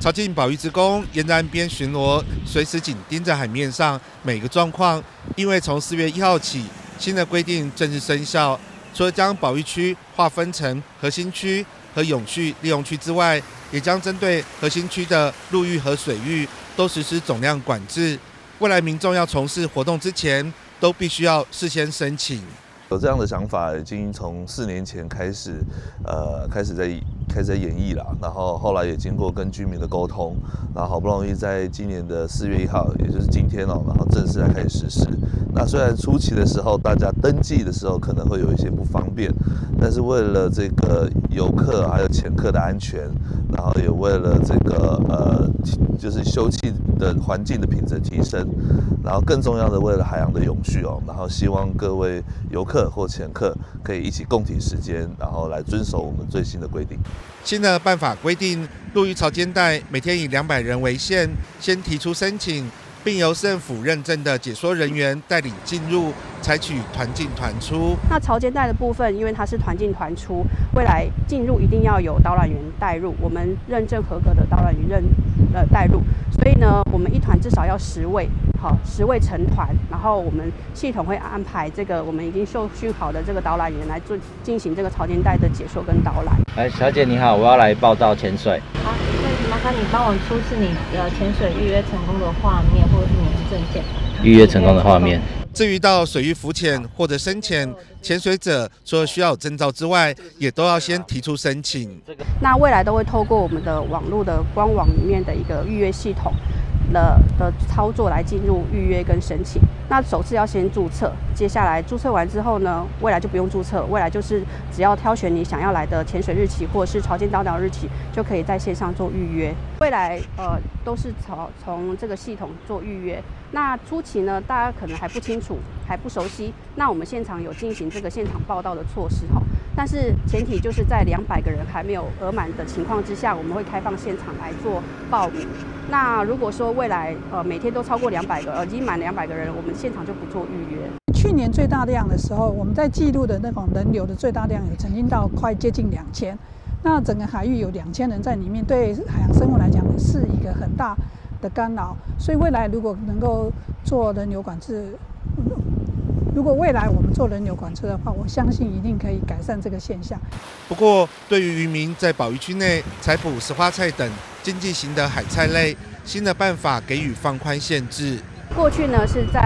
潮境保育职工沿着岸边巡逻，随时紧盯着海面上每个状况。因为从4月1号起，新的规定正式生效，除了将保育区划分成核心区和永续利用区之外，也将针对核心区的陆域和水域都实施总量管制。未来民众要从事活动之前，都必须要事先申请。 有这样的想法，已经从4年前开始在演绎了，然后后来也经过跟居民的沟通，然后好不容易在今年的4月1号，也就是今天然后正式来开始实施。那虽然初期的时候，大家登记的时候可能会有一些不方便，但是为了这个游客还有潜客的安全，然后也为了这个就是休憩的环境的品质提升，然后更重要的为了海洋的永续然后希望各位游客或潜客可以一起共体时间，然后来遵守我们最新的规定。 新的办法规定，陆域潮间带每天以200人为限，先提出申请，并由市政府认证的解说人员带领进入，采取团进团出。 那潮间带的部分，因为它是团进团出，未来进入一定要有导览员带入，我们认证合格的导览员带入，所以呢，我们一团至少要10位。好，10位成团，然后我们系统会安排这个我们已经受训好的这个导览员来进行这个潮间带的解说跟导览。 小姐你好，我要来报道潜水。 好，那麻烦你帮我出示你潜水预约成功的画面，或者是你的证件。 预约成功的画面。 至于到水域浮潜或者深潜，潜水者除了需要有证照之外，也都要先提出申请。 那未来都会透过我们的网络的官网里面的一个预约系统的操作来进入预约跟申请。那首次要先注册，接下来注册完之后呢，未来就不用注册，未来就是只要挑选你想要来的潜水日期或者是潮间导览日期，就可以在线上做预约。未来都是从这个系统做预约。那初期呢，大家可能还不清楚，还不熟悉。那我们现场有进行这个现场报到的措施但是前提就是在200个人还没有额满的情况之下，我们会开放现场来做报名。那如果说未来每天都超过200个，已经满200个人，我们现场就不做预约。 去年最大量的时候，我们在记录的那种人流的最大量有曾经到快接近2000，那整个海域有2000人在里面，对海洋生物来讲是一个很大的干扰。所以未来如果能够做人流管制，如果未来我们做人流管制的话，我相信一定可以改善这个现象。 不过，对于渔民在保育区内采捕石花菜等经济型的海菜类，新的办法给予放宽限制。 过去呢是在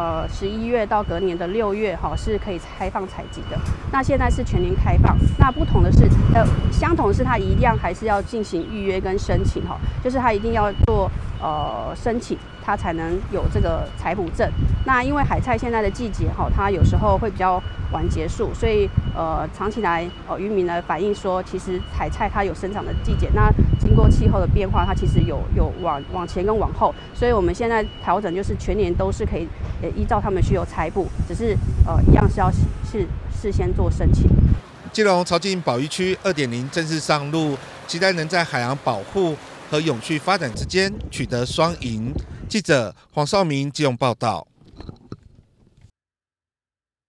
11月到隔年的6月是可以开放采集的，那现在是全年开放。那不同的是相同的是它一样还是要进行预约跟申请就是它一定要做申请，它才能有这个采捕证。那因为海菜现在的季节它有时候会比较晚结束，所以长期来渔民来反映说，其实海菜它有生长的季节，那经过气候的变化，它其实有往前跟往后，所以我们现在调整就是全年都是可以依照他们需求采捕，只是一样是要事先做申请。 基隆潮境保育区2.0正式上路，期待能在海洋保护和永续发展之间取得双赢。记者黄少明基隆报道。